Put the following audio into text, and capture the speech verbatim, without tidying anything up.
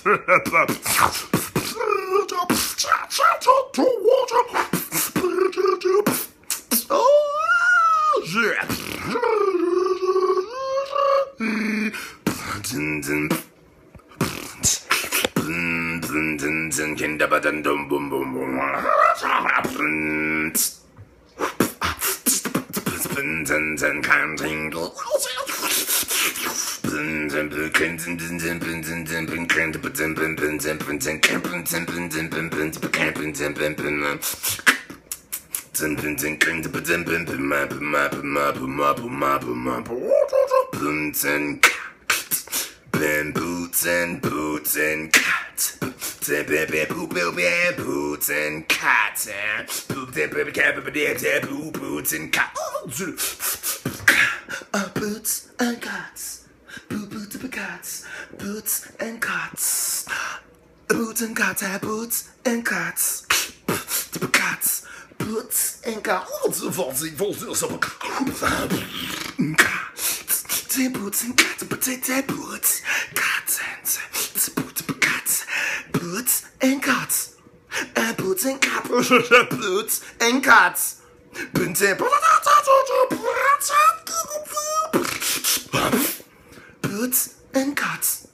Boots and boots and cats. Boots and boots and cats. Boots and boots and cats. Boots and cats. Boots and cats. Boots and cats. Boots and cats. Boots and cats. Cats. Boots and cats. Volzy, volzy, so cats. Boots and cats, boots and boots, cats and boots, cats, boots and cats, boots and cats, boots and cats, boots and boots and cats.